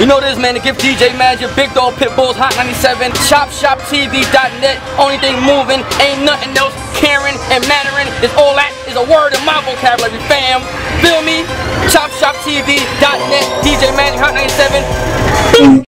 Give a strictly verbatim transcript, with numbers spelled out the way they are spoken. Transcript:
You know this, man. The gift D J Magic, Big Dog, Pittbulls, Hot ninety-seven, Chop Shop T V dot net. Only thing moving, ain't nothing else. Caring and Mandarin is all that is a word in my vocabulary, fam. Feel me? Chop Shop T V dot net, D J Magic, Hot ninety-seven.